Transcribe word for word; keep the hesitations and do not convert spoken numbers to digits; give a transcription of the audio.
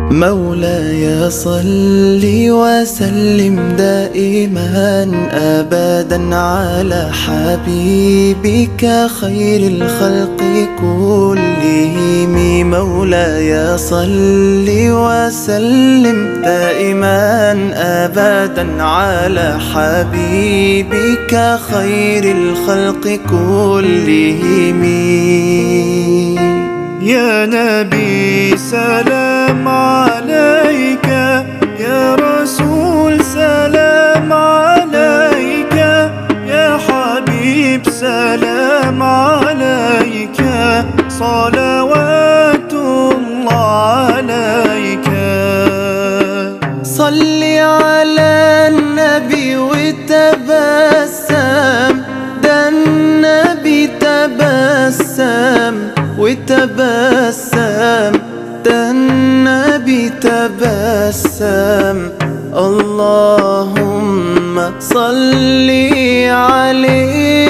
مولاي صل وسلم دائما أبدا على حبيبك خير الخلق كلهم. مولاي صل وسلم دائما أبدا على حبيبك خير الخلق كلهم. يا نبي سلام عليك، يا رسول سلام عليك، يا حبيب سلام عليك، صلوات الله عليك. صل على النبي وتبسم، ده النبي تبسم وتبسم، ده النبي تبسم. اللهم صل عليه